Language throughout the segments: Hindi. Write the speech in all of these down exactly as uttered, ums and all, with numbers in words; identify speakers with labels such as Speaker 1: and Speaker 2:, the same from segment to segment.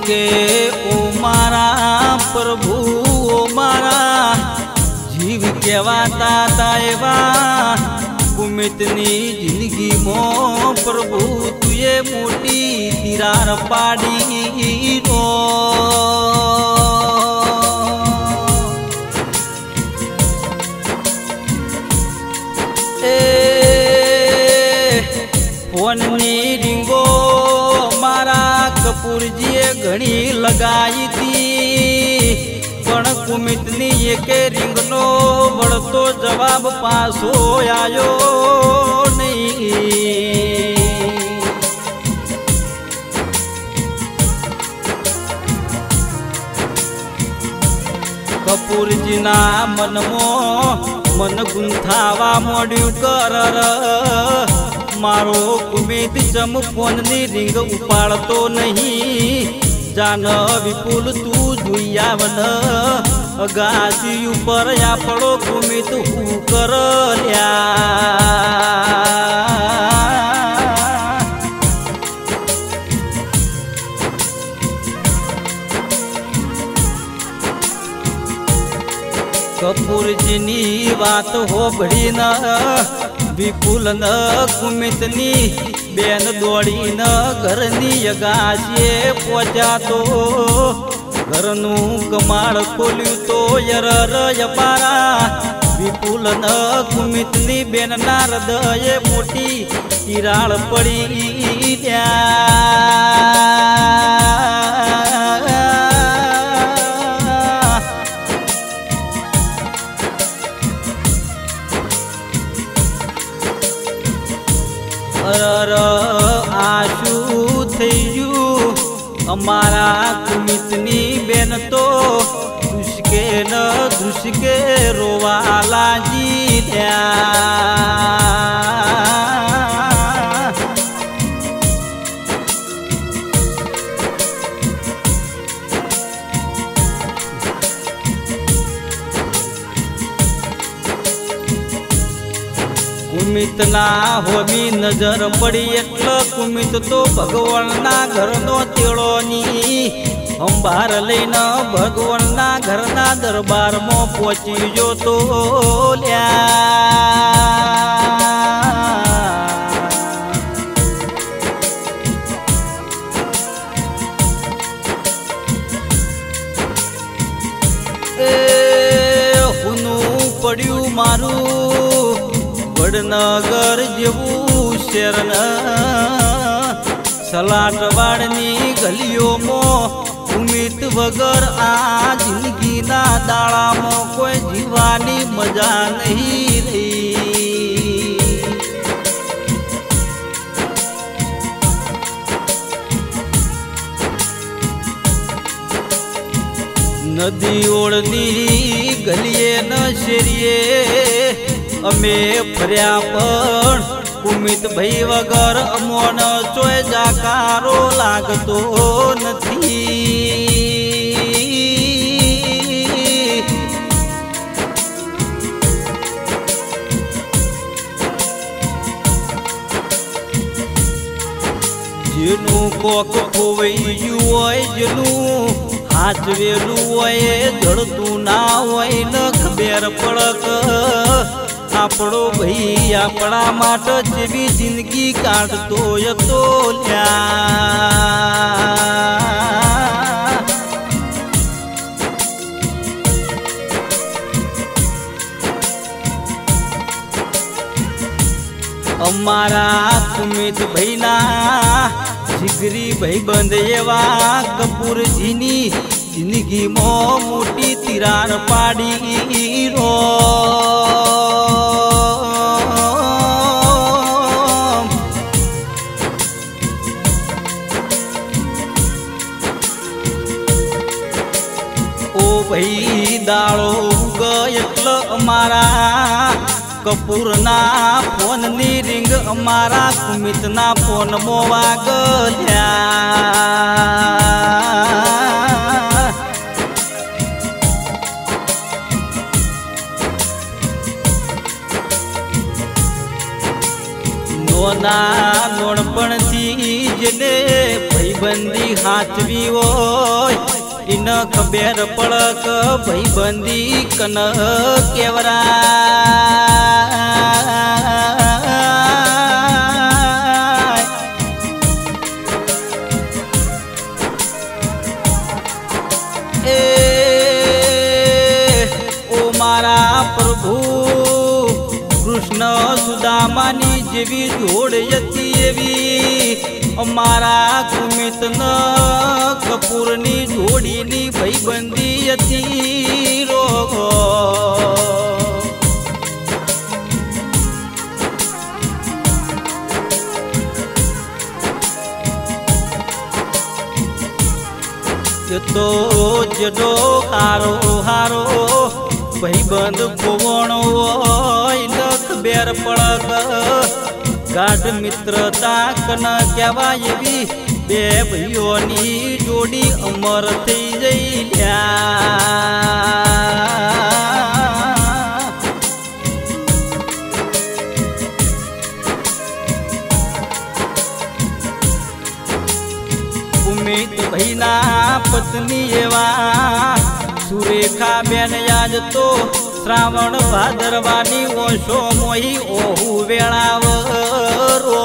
Speaker 1: के ओ मारा प्रभु ओ मारा जीव कहवाता ताएवा कुमितनी जिंदगी मो प्रभु तुए मोटी तिरार पाड़ी रो फोननी रिंगो मारा कपूर जी घणी लगाई थी पण कुमितनी एक रिंगनो वळतो जवाब पासो आयो नहीं। कपूर जी ना मनमो मन गुंथावा मोड्यू कर मारो कुमित चम फोननी रिंग उपाड़तो नहीं जान विपुल तू जुयावन अगासी ऊपर या पड़ो कुमित हु कर ल्या कपूर जीनी बात हो बड़ी न विपुल न कुमितनी बेन दौड़ी न घरनी अगासीए पहुंचा तो घरनु कमाड़ खोल्यू तो यर यपारा विपुल न कुमितनी बेन ना हृदय मोटी तिराड़ पड़ी त्या आशू थयू अमारा कुमितनी बेन तो दुष्के न दुष्के रोवाला जी त्या कुमित ना होमी नजर पड़ी एटल कुमित तो भगवान ना घर नो तेड़ो नी अंबार लईने भगवान ना घर ना दरबार में पहुंची जो तो ल्या ए हुनु पड़्यू मारू वडनगर जेवू शरण सलाटवाड़नी गलियों मो कुमित वगर आ जिंदगी ना दाड़ा मो कोई जीवानी मजा नहीं रही। नदी ओढ़नी गलिए न शेरिए अमे फर्या पण कुमित भई वगर अमोन चोय जाकारो लागतो नथी। जेनु कोक खोवैयु होय जेनु हाचवेलू होय जड़तू ना होय न खबर पड़क आपड़ो भई आपड़ा माट जेवी जिंदगी काटतो यतो ल्या अमारा कुमित भई ना जिगरी भई बंद एवा कपूर जीनी जिंदगी मो मोटी तिरार पाड़ी रो भई दाड़ो गयटल अमारा कपूर ना फोन नी रिंग अमारा कुमित ना फोन मोवा गल्या नोना नोणपण थी जने भई ભાઈબંધી હાચવી હોય इन खबर पड़क भाईबंदी कन केवरा ए ओ मारा प्रभु कृष्ण सुदामानी जेवी जोड़ यती एवी अमारा कुमित न कपूरनी जोड़ीनी भाईबंदी यती रोगो तो जडो हारो हारो भाईबंद पोवणो नख बेर पड़क गाढ़ मित्रता कन कहेवाय एवी बे भाईओनी जोड़ी अमर थई जईल्या उमित भाईना पत्नी एवा सुरेखा बेन याज तो श्रावण भादरवानी ओशो मोही ओहु वेळावरो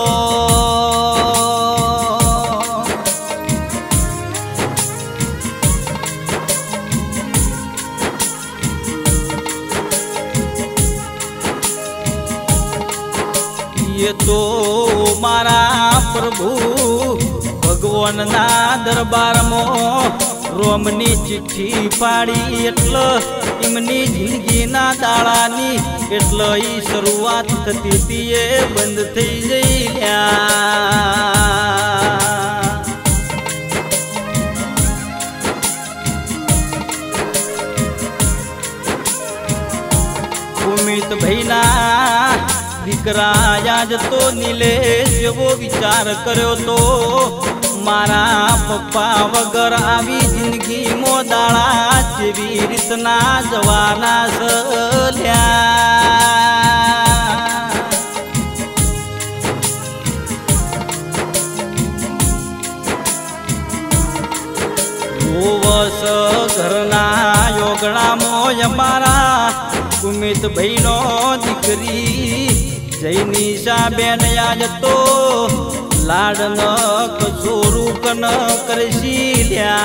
Speaker 1: ये तो मारा प्रभु भगवान ना दरबार मो रोमनी चिट्ठी पाड़ी एटल इमनी जिंदगी ना दाड़ानी एटल ई शुरुआत थती थी ये बंद थई जईल्या उमित भाईना दीकरा आज तो नीलेश एवो विचार कर्यो तो मारा पप्पा वगर आवी जिंदगी मोदाळा जेवी रीतना जवाना सल्या वस घरना योगणा मोय मारा कुमित भाईनो दीकरी जैनिशा बेन आज तो लाडन कसोरू कन करशील्या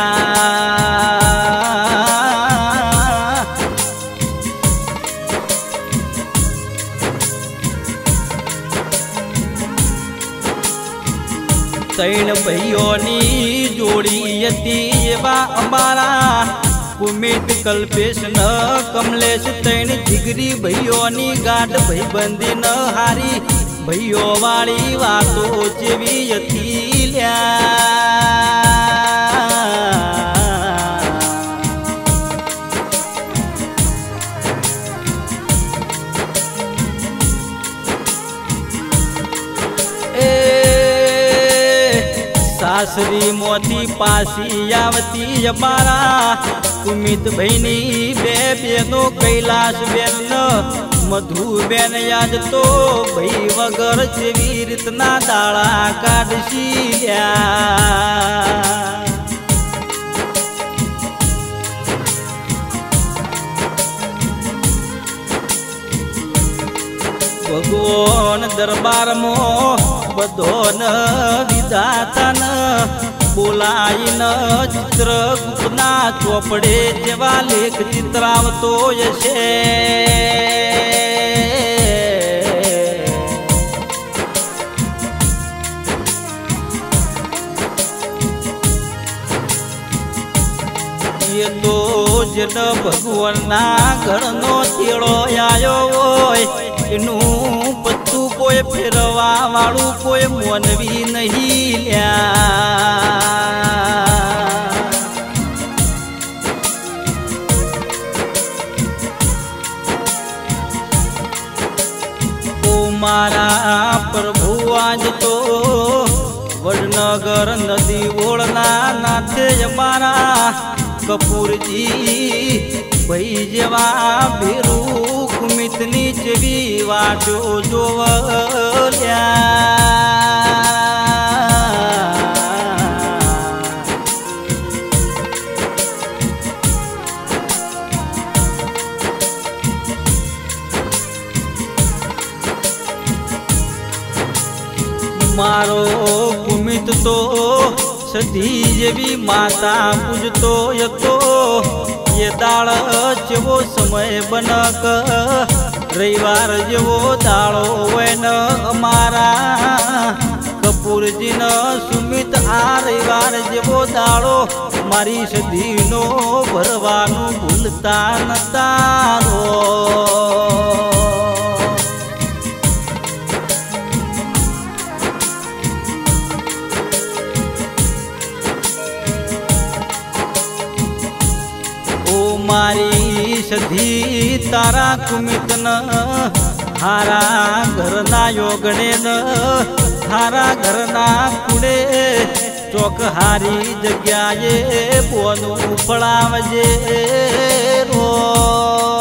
Speaker 1: तैन भाईओनी जोड़ी यती एवा अमारा कुमित कल्पेश न कमलेश तैन जिगरी भाईओनी गाढ़ भाईबंदी न हारी भाईओ वाली वातो जेवी यतील्या ए सासरी मोती पासी आवती अमारा कुमित भाईनी बे बेनो कैलाश बेन मधु बेन याद तो भाई वगर जेवी रीतना दाड़ा काढशील्या भगवान दरबार मो बधोन विधातान बोलाईन चित्रगुप्तना चोपड़े जेवा लेख चित्रावतो यशे ये तो जन भगवान ना घरनो तेड़ो आयो होय एनु पत्तू कोई फेरवा वाळू कोई मोनवी नहीं ल्या ओ मारा प्रभु आज तो वडनगर नदी ओळना नाथे मारा कपूर जी भाई जेवा भेरू कुमितनी जेवी वाटो जोवल्या મારો કુમિત તો સધી જેવી માતા પૂજતો હતો એ દાળ જેવો સમય બનક રવિવાર જેવો દાળો હોય ન અમારા કપૂરજીન સુમિત આ રવિવાર જેવો દાળો મારી સધીનો ભરવાનું ભૂલતા નતારો મારી સધી તારા કુમિત ન હારા ઘરના યોગણે ન હારા ઘરના કુડે ચોક હારી જગ્યાએ બોનું ફળાવજે રો